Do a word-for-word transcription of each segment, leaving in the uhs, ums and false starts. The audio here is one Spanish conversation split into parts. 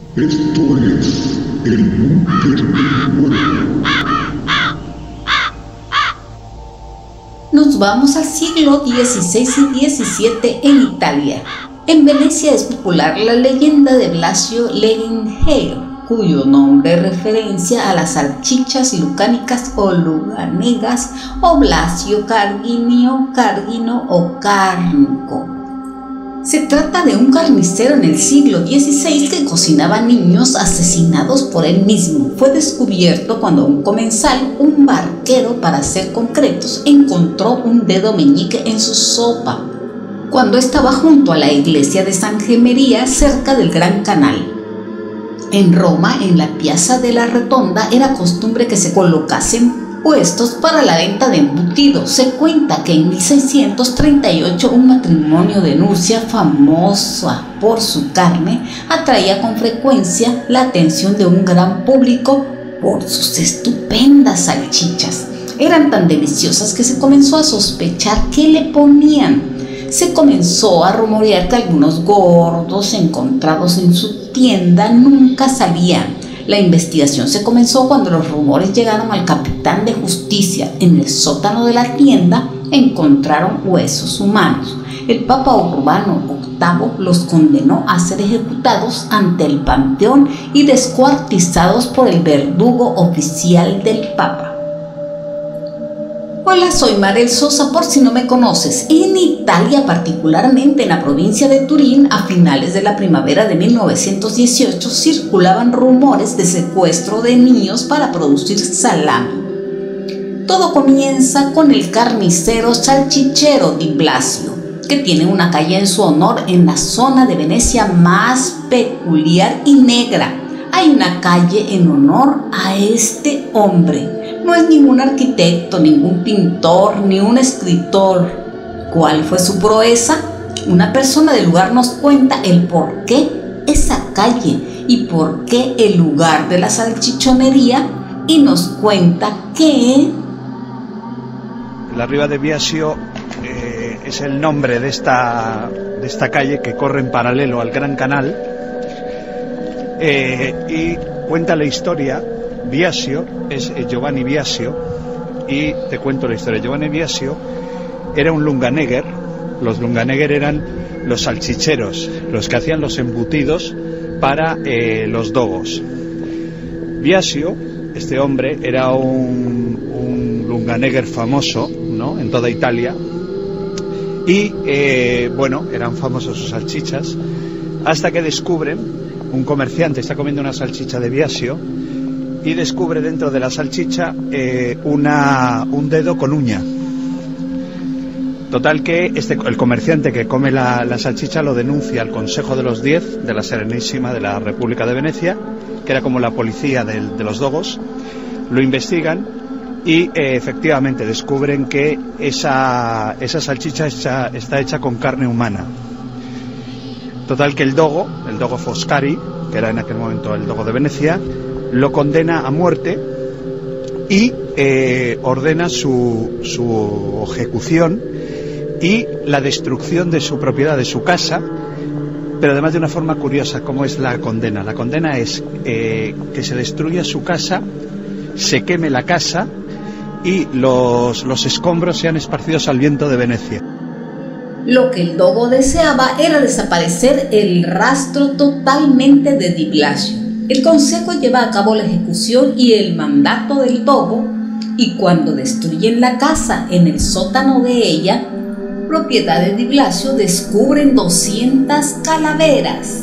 Esto es el búnker del pueblo. Nos vamos al siglo dieciséis y diecisiete en Italia. En Venecia es popular la leyenda de Blasio Legnero, cuyo nombre referencia a las salchichas lucánicas o luganegas, o Blasio Carginio, Cargino o Cárnico. Se trata de un carnicero en el siglo dieciséis que cocinaba niños asesinados por él mismo. Fue descubierto cuando un comensal, un barquero para ser concretos, encontró un dedo meñique en su sopa, cuando estaba junto a la iglesia de San Gemería, cerca del Gran Canal. En Roma, en la Piazza de la Rotonda, era costumbre que se colocasen puestos para la venta de embutidos. Se cuenta que en mil seiscientos treinta y ocho un matrimonio de Nurcia, famosa por su carne, atraía con frecuencia la atención de un gran público por sus estupendas salchichas. Eran tan deliciosas que se comenzó a sospechar qué le ponían. Se comenzó a rumorear que algunos gordos encontrados en su tienda nunca salían. La investigación se comenzó cuando los rumores llegaron al capitán de justicia. En el sótano de la tienda encontraron huesos humanos. El Papa Urbano octavo los condenó a ser ejecutados ante el Panteón y descuartizados por el verdugo oficial del Papa. Hola, soy Marel Sosa, por si no me conoces. En Italia, particularmente en la provincia de Turín, a finales de la primavera de mil novecientos dieciocho, circulaban rumores de secuestro de niños para producir salami. Todo comienza con el carnicero salchichero Di Blasio, que tiene una calle en su honor en la zona de Venecia más peculiar y negra. Hay una calle en honor a este hombre. No es ningún arquitecto, ningún pintor, ni un escritor. ¿Cuál fue su proeza? Una persona del lugar nos cuenta el por qué esa calle y por qué el lugar de la salchichonería, y nos cuenta que la Riva de Biasio eh, es el nombre de esta, de esta calle que corre en paralelo al Gran Canal, eh, y cuenta la historia. Biasio es Giovanni Biasio, y te cuento la historia. Giovanni Biasio era un lunganeger. Los lunganeger eran los salchicheros, los que hacían los embutidos para eh, los dogos. Biasio, este hombre, era un, un lunganeger famoso, ¿no?, en toda Italia, y eh, bueno, eran famosos sus salchichas, hasta que descubren, un comerciante está comiendo una salchicha de Biasio y descubre dentro de la salchicha eh, una, un dedo con uña. Total que este, el comerciante que come la, la salchicha lo denuncia al Consejo de los Diez de la Serenísima de la República de Venecia, que era como la policía de, de los dogos. Lo investigan y eh, efectivamente descubren que esa, esa salchicha está, está hecha con carne humana. Total que el dogo, el dogo Foscari, que era en aquel momento el dogo de Venecia, lo condena a muerte y eh, ordena su, su ejecución y la destrucción de su propiedad, de su casa, pero además de una forma curiosa. ¿Cómo es la condena? La condena es eh, que se destruya su casa, se queme la casa y los, los escombros sean esparcidos al viento de Venecia. Lo que el dogo deseaba era desaparecer el rastro totalmente de Di Blasio. El consejo lleva a cabo la ejecución y el mandato del dogo, y cuando destruyen la casa en el sótano de ella, propiedad de Di Blasio, descubren doscientas calaveras.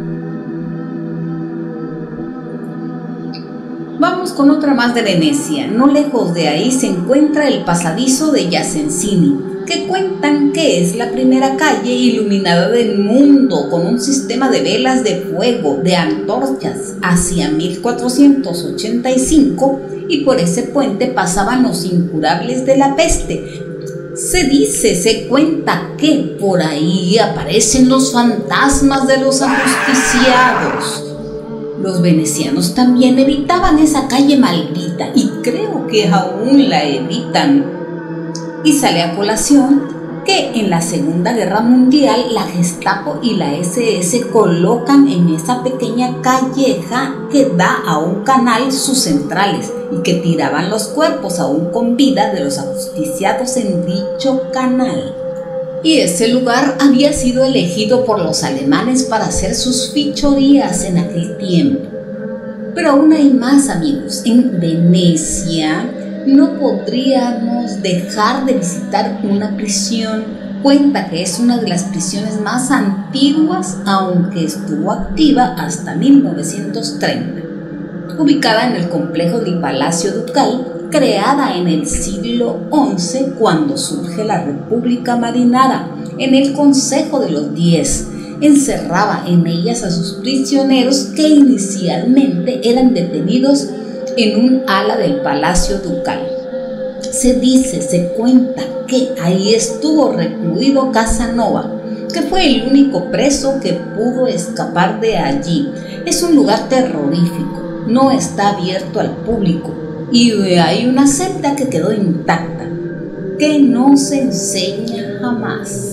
Vamos con otra más de Venecia. No lejos de ahí se encuentra el pasadizo de Giacenzini, que cuentan que es la primera calle iluminada del mundo con un sistema de velas de fuego, de antorchas, hacia mil cuatrocientos ochenta y cinco, y por ese puente pasaban los incurables de la peste. Se dice, se cuenta que por ahí aparecen los fantasmas de los ajusticiados. Los venecianos también evitaban esa calle maldita, y creo que aún la evitan. Y sale a colación que en la Segunda Guerra Mundial la Gestapo y la ese ese colocan en esa pequeña calleja que da a un canal sus centrales y que tiraban los cuerpos aún con vida de los ajusticiados en dicho canal. Y ese lugar había sido elegido por los alemanes para hacer sus fechorías en aquel tiempo. Pero aún hay más, amigos. En Venecia no podríamos dejar de visitar una prisión. Cuenta que es una de las prisiones más antiguas, aunque estuvo activa hasta mil novecientos treinta. Ubicada en el complejo del Palacio Ducal, creada en el siglo once cuando surge la República Marinara, en el Consejo de los Diez. Encerraba en ellas a sus prisioneros que inicialmente eran detenidos en un ala del Palacio Ducal. Se dice, se cuenta que ahí estuvo recluido Casanova, que fue el único preso que pudo escapar de allí. Es un lugar terrorífico, no está abierto al público y hay una celda que quedó intacta, que no se enseña jamás.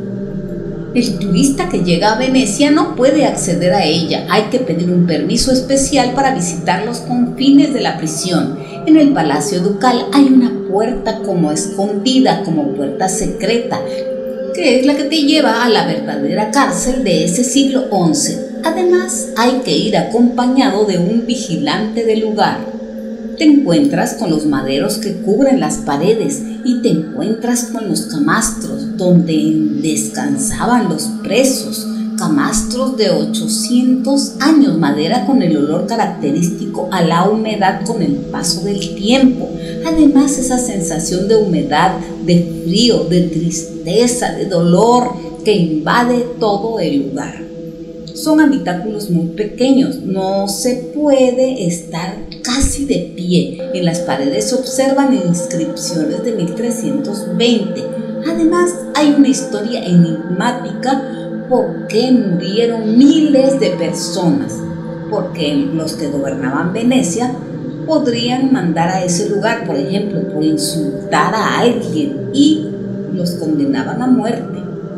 El turista que llega a Venecia no puede acceder a ella, hay que pedir un permiso especial para visitar los confines de la prisión. En el Palacio Ducal hay una puerta como escondida, como puerta secreta, que es la que te lleva a la verdadera cárcel de ese siglo once. Además, hay que ir acompañado de un vigilante del lugar. Te encuentras con los maderos que cubren las paredes y te encuentras con los camastros donde descansaban los presos, camastros de ochocientos años, madera con el olor característico a la humedad con el paso del tiempo. Además, esa sensación de humedad, de frío, de tristeza, de dolor que invade todo el lugar. Son habitáculos muy pequeños, no se puede estar casi de pie. En las paredes se observan inscripciones de mil trescientos veinte. Además, hay una historia enigmática por qué murieron miles de personas, porque los que gobernaban Venecia podrían mandar a ese lugar, por ejemplo, por insultar a alguien y los condenaban a muerte.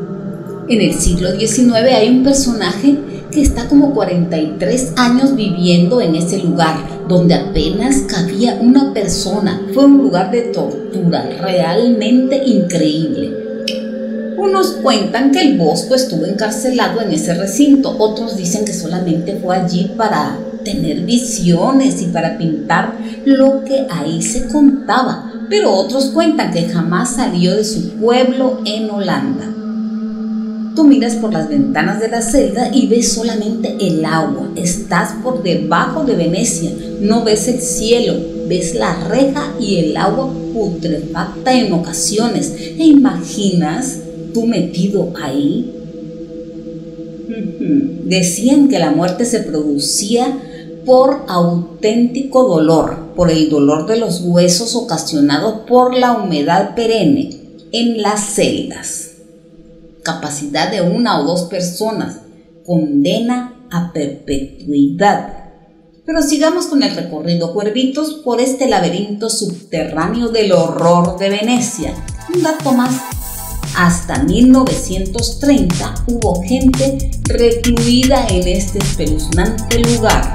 En el siglo diecinueve hay un personaje que está como cuarenta y tres años viviendo en ese lugar, donde apenas cabía una persona. Fue un lugar de tortura realmente increíble. Unos cuentan que el Bosco estuvo encarcelado en ese recinto, otros dicen que solamente fue allí para tener visiones y para pintar lo que ahí se contaba, pero otros cuentan que jamás salió de su pueblo en Holanda. Tú miras por las ventanas de la celda y ves solamente el agua. Estás por debajo de Venecia, no ves el cielo, ves la reja y el agua putrefacta en ocasiones. ¿Te imaginas tú metido ahí? Decían que la muerte se producía por auténtico dolor, por el dolor de los huesos ocasionado por la humedad perenne en las celdas. Capacidad de una o dos personas, condena a perpetuidad. Pero sigamos con el recorrido, cuervitos, por este laberinto subterráneo del horror de Venecia. Un dato más, hasta mil novecientos treinta hubo gente recluida en este espeluznante lugar.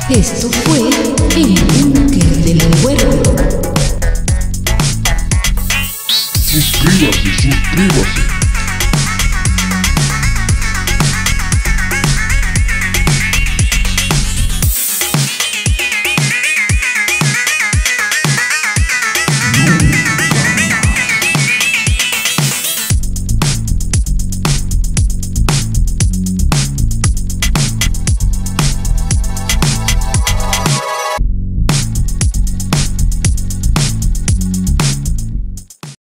Esto fue El Búnker del Cuervo. Suscríbase, suscríbase.